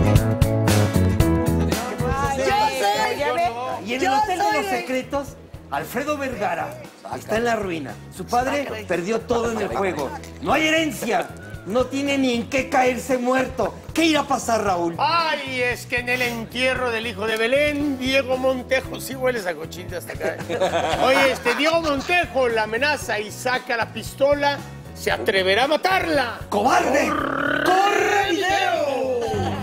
Y en el Hotel de los Secretos, Alfredo Vergara está en la ruina. Su padre perdió todo en el juego. No hay herencia. No tiene ni en qué caerse muerto. ¿Qué irá a pasar, Raúl? Ay, es que en el entierro del hijo de Belén, Diego Montejo, sí hueles a cochita hasta acá. Oye, Diego Montejo la amenaza y saca la pistola. ¿Se atreverá a matarla? ¡Cobarde! ¡Corre video!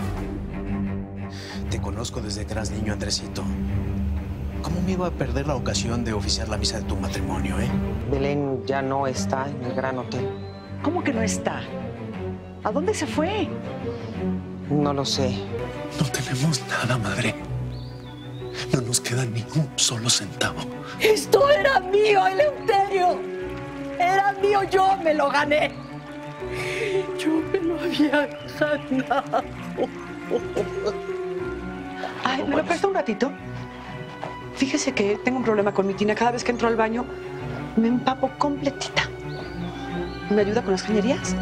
Te conozco desde que eras niño, Andresito. ¿Cómo me iba a perder la ocasión de oficiar la misa de tu matrimonio, Belén ya no está en el Gran Hotel. ¿Cómo que no está? ¿A dónde se fue? No lo sé. No tenemos nada, madre. No nos queda ni un solo centavo. ¡Esto era mío, Eleuterio! ¡Era mío! ¡Yo me lo gané! Yo me lo había ganado. Ay, ¿me lo presta un ratito? Fíjese que tengo un problema con mi tina. Cada vez que entro al baño, me empapo completita. ¿Me ayuda con las cañerías?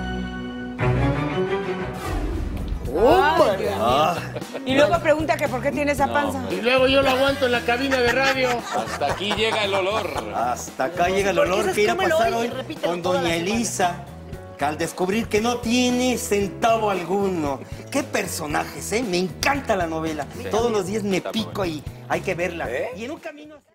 Y luego pregunta que por qué tiene esa panza. Y luego yo lo aguanto en la cabina de radio. Hasta aquí llega el olor. Hasta acá llega el olor que irá a pasar hoy con doña Elisa. Que al descubrir que no tiene centavo alguno. ¡Qué personajes, eh! Me encanta la novela. Todos los días me pico y hay que verla. Y en un camino...